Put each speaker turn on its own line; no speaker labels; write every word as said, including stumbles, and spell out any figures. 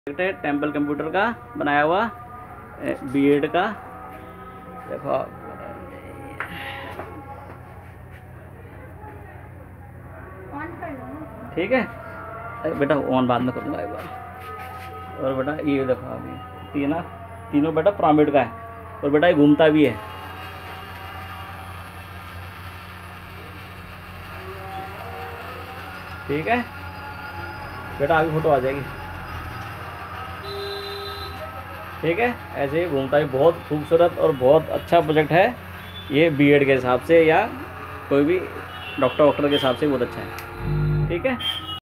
Project है temple computer का बनाया हुआ बीएड का। देखो ठीक है बेटा, ऑन बाद में करूँगा एक बार। और बेटा ये देखो अभी तीन तीनों बेटा पिरामिड का है, और बेटा ये घूमता भी है। ठीक है बेटा, आगे फोटो आ जाएगी। ठीक है, ऐसे ही घूमता है। बहुत खूबसूरत और बहुत अच्छा प्रोजेक्ट है ये, बीएड के हिसाब से या कोई भी डॉक्टर वॉक्टर के हिसाब से बहुत अच्छा है। ठीक है।